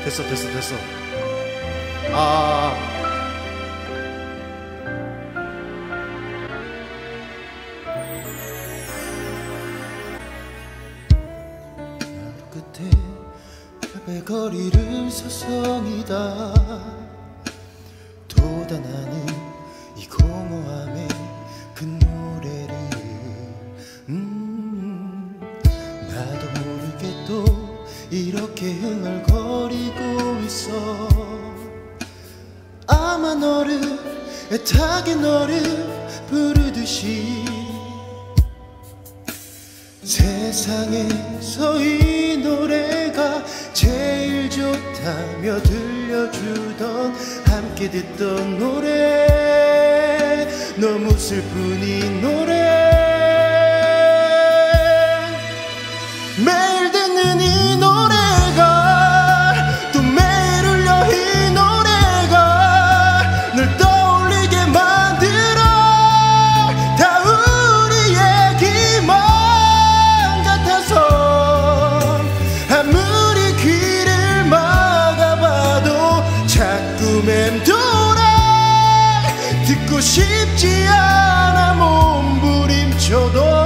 됐어. 아, 끝에 베거리를 서성이다 돋아나는 이 공허함에 그 노래를 나도 모르게 또 이렇게 흥얼거리고 있어. 아마 너를 애타게 너를 부르듯이 세상에서 이 노래가 제일 좋다며 들려주던 함께 듣던 노래 너무 슬픈 이 노래 매일 듣는 이 노래가 또 매일 울려 이 노래가 널 떠올리게 만들어 다 우리 얘기만 같아서 아무리 귀를 막아봐도 자꾸 맴돌아 듣고 싶지 않아 몸부림쳐도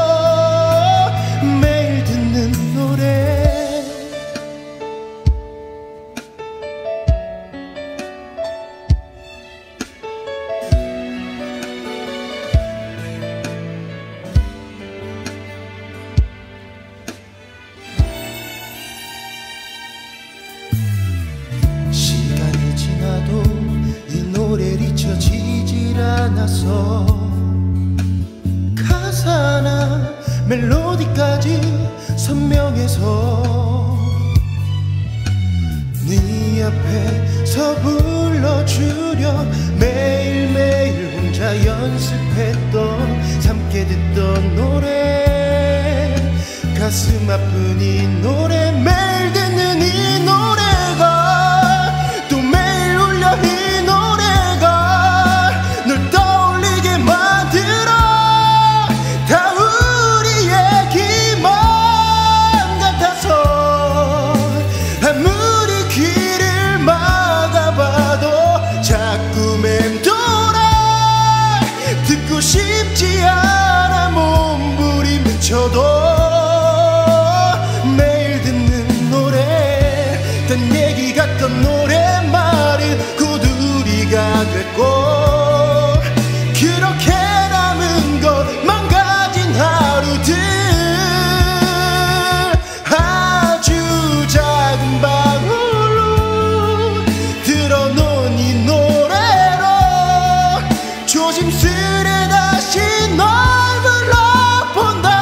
이 노래를 잊혀지질 않아서 가사나 멜로디까지 선명해서 네 앞에서 불러주려 매일매일 혼자 연습했던 함께 듣던 노래 가슴 아픈 이 노래 매일 듣는 이 노래가 이 노래가 널 떠올리게 만들어 다 우리 얘기만 같아서 아무리 귀를 막아봐도 자꾸 맴돌아 듣고 싶지 않아 몸부림쳐도 매일 듣는 노래 딴 얘기 같던 노래말을 우리가 됐고 그렇게 남은 것 망가진 하루들 아주 작은 방울로 들어놓은 이 노래로 조심스레 다시 널 불러본다.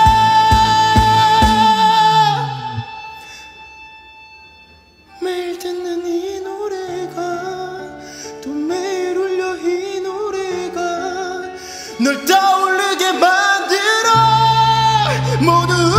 매일 듣는 이 노래가 또 매일 울려 이 노래가 널 떠올리게 만들어 모두